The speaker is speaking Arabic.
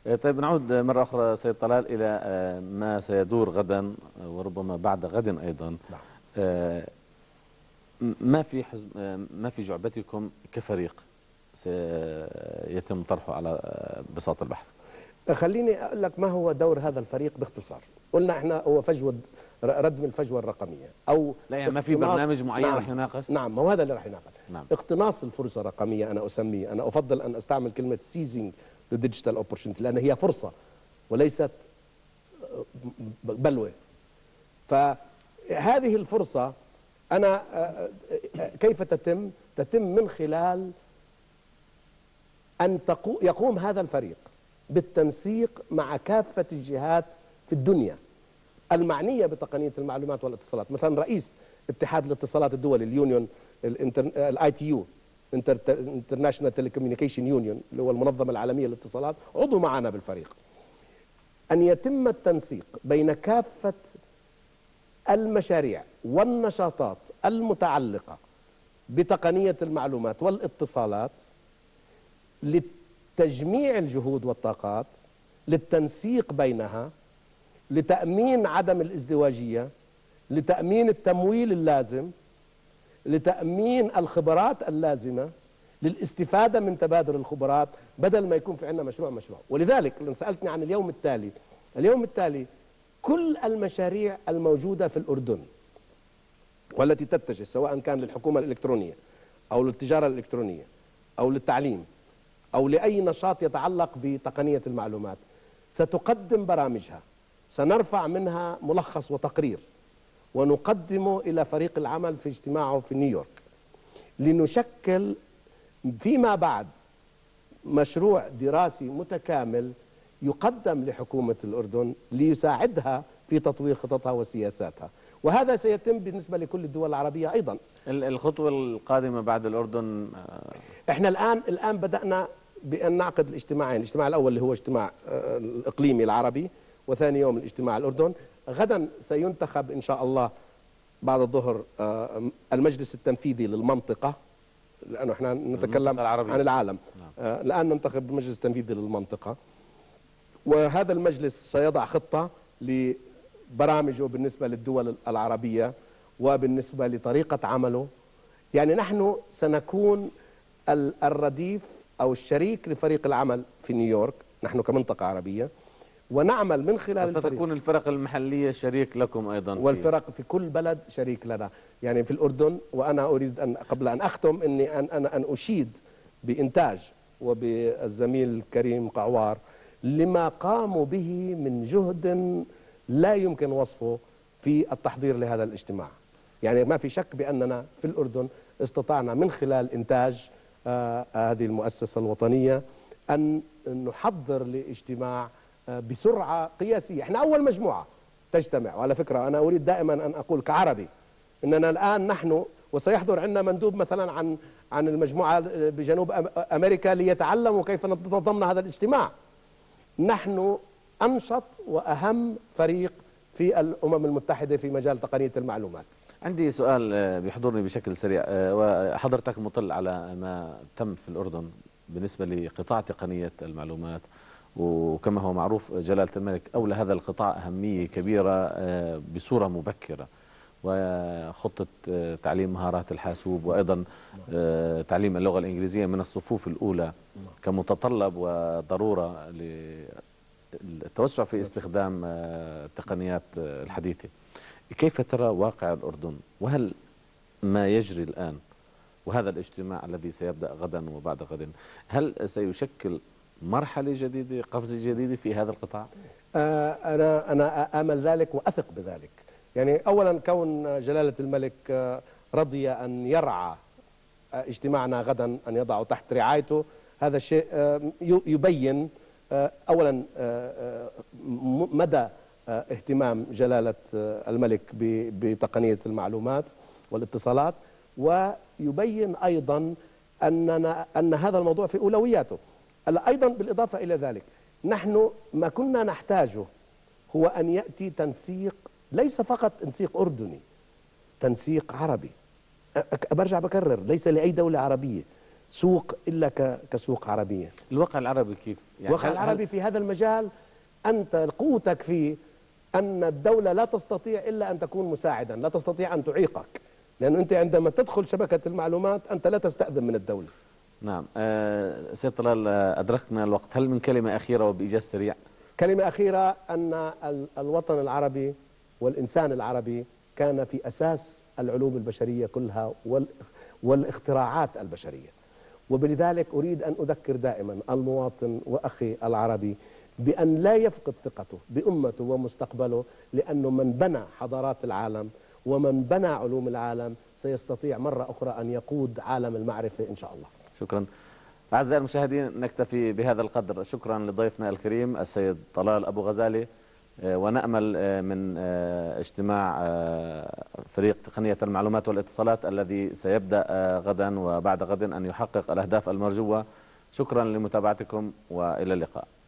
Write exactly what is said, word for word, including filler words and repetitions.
طيب نعود مرة أخرى سيد طلال إلى ما سيدور غدا وربما بعد غد أيضا. ما في حزب ما في جعبتكم كفريق سيتم طرحه على بساط البحث؟ خليني أقول لك ما هو دور هذا الفريق باختصار. قلنا احنا هو فجوة ردم الفجوة الرقمية أو لا يعني ما في برنامج معين نعم راح يناقش؟ نعم ما هو هذا اللي راح يناقش. نعم. اقتناص الفرصة الرقمية أنا أسميه، أنا أفضل أن أستعمل كلمة seizing the digital opportunity لأن هي فرصة وليست بلوى. فهذه الفرصة أنا كيف تتم؟ تتم من خلال أن يقوم هذا الفريق بالتنسيق مع كافة الجهات في الدنيا المعنية بتقنية المعلومات والاتصالات. مثلا رئيس اتحاد الاتصالات الدولي اليونيون الاي تي يو انترناشونال تيليكوميونيكيشن يونيون اللي هو المنظمة العالمية للاتصالات عضو معنا بالفريق. أن يتم التنسيق بين كافة المشاريع والنشاطات المتعلقة بتقنية المعلومات والاتصالات لتجميع الجهود والطاقات، للتنسيق بينها، لتأمين عدم الازدواجية، لتأمين التمويل اللازم، لتأمين الخبرات اللازمة، للاستفادة من تبادل الخبرات بدل ما يكون في عندنا مشروع مشروع. ولذلك لما سألتني عن اليوم التالي، اليوم التالي كل المشاريع الموجودة في الأردن والتي تتجه سواء كان للحكومة الإلكترونية أو للتجارة الإلكترونية أو للتعليم أو لأي نشاط يتعلق بتقنية المعلومات ستقدم برامجها، سنرفع منها ملخص وتقرير ونقدمه إلى فريق العمل في اجتماعه في نيويورك لنشكل فيما بعد مشروع دراسي متكامل يقدم لحكومة الأردن ليساعدها في تطوير خططها وسياساتها. وهذا سيتم بالنسبة لكل الدول العربية أيضا. الخطوة القادمة بعد الأردن، احنا الآن الآن بدأنا بأن نعقد الاجتماعين، الاجتماع الأول اللي هو اجتماع الإقليمي العربي وثاني يوم الاجتماع الأردن. غدا سينتخب إن شاء الله بعد الظهر المجلس التنفيذي للمنطقة لأنه احنا نتكلم عن العالم. نعم. الآن ننتخب المجلس التنفيذي للمنطقة، وهذا المجلس سيضع خطة لبرامجه بالنسبة للدول العربية وبالنسبة لطريقة عمله. يعني نحن سنكون الرديف أو الشريك لفريق العمل في نيويورك نحن كمنطقة عربية، ونعمل من خلال الفريق. ستكون الفرق المحلية شريك لكم أيضا، والفرق في كل بلد شريك لنا. يعني في الأردن، وأنا أريد أن قبل أن أختم أني أن أنا أن أشيد بإنتاج وبالزميل الكريم قعوار لما قاموا به من جهد لا يمكن وصفه في التحضير لهذا الاجتماع. يعني ما في شك بأننا في الأردن استطعنا من خلال إنتاج آه هذه المؤسسة الوطنية أن نحضر لاجتماع آه بسرعة قياسية. احنا أول مجموعة تجتمع، وعلى فكرة أنا أريد دائما أن أقول كعربي أننا الآن نحن وسيحضر عندنا مندوب مثلا عن عن المجموعة بجنوب أمريكا ليتعلموا كيف ننظم هذا الاجتماع. نحن أنشط وأهم فريق في الأمم المتحدة في مجال تقنية المعلومات. عندي سؤال بيحضرني بشكل سريع، وحضرتك مطلع على ما تم في الأردن بالنسبة لقطاع تقنية المعلومات، وكما هو معروف جلالة الملك أولى هذا القطاع أهمية كبيرة بصورة مبكرة، وخطة تعليم مهارات الحاسوب وأيضا تعليم اللغة الإنجليزية من الصفوف الأولى كمتطلب وضرورة للتوسع في استخدام التقنيات الحديثة. كيف ترى واقع الأردن، وهل ما يجري الآن وهذا الاجتماع الذي سيبدأ غدا وبعد غد هل سيشكل مرحلة جديدة، قفزة جديدة في هذا القطاع؟ آه أنا أنا آمل ذلك وأثق بذلك. يعني أولا كون جلالة الملك رضي أن يرعى اجتماعنا غدا، أن يضعه تحت رعايته، هذا الشيء يبين أولا مدى اهتمام جلالة الملك بتقنية المعلومات والاتصالات، ويبين أيضا أننا أن هذا الموضوع في أولوياته. أيضا بالإضافة إلى ذلك نحن ما كنا نحتاجه هو أن يأتي تنسيق، ليس فقط تنسيق أردني، تنسيق عربي. برجع بكرر، ليس لأي دولة عربية، سوق إلا ك- كسوق عربية. الواقع العربي كيف؟ يعني الواقع هل- العربي هل في هذا المجال أنت قوتك فيه أن الدولة لا تستطيع إلا أن تكون مساعدا، لا تستطيع أن تعيقك، لأن أنت عندما تدخل شبكة المعلومات أنت لا تستأذن من الدولة. نعم. آه، سيد طلال، آه، أدركنا الوقت، هل من كلمة أخيرة وبإيجاز سريع؟ كلمة أخيرة، أن ال- الوطن العربي والإنسان العربي كان في أساس العلوم البشرية كلها وال- والاختراعات البشرية، وبلذلك أريد أن أذكر دائما المواطن وأخي العربي بأن لا يفقد ثقته بأمته ومستقبله، لأنه من بنى حضارات العالم ومن بنى علوم العالم سيستطيع مرة أخرى أن يقود عالم المعرفة إن شاء الله. شكرا. أعزائي المشاهدين، نكتفي بهذا القدر. شكرا لضيفنا الكريم السيد طلال أبو غزالي، آه، ونأمل آه، من آه، اجتماع آه، فريق تقنية المعلومات والاتصالات الذي سيبدأ آه، غدا وبعد غد أن يحقق الأهداف المرجوة. شكرا لمتابعتكم وإلى اللقاء.